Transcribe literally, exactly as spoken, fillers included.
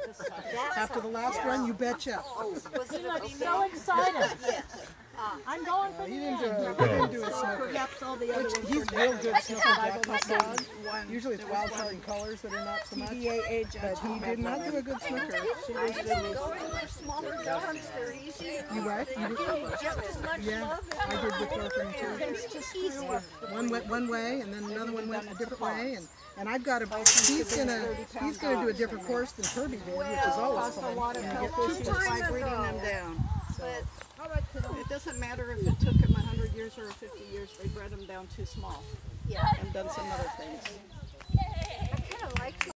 After the last run, you betcha. He looks so excited. I'm going for Uh, the he didn't do end. a, he didn't do a snooker. Perhaps all the other Which ones he's were real good snooker jack, my dog. one. Usually it's wild card colors that are not so much. T D A A judge. But he did not do a good snooker. She was the Going with smaller dogs, they're easy. You what? You did, Just as much yeah, love I did with both of them too. and easy. One went one way, and then another one went a different way, and and I've got a. He's gonna he's gonna do a different course than Kirby did, which is always caused a fun. lot of You health get issues two by ago. breeding them down. But It doesn't matter if it took them a hundred years or fifty years, they bred them down too small yeah, and done some other things. I kind of like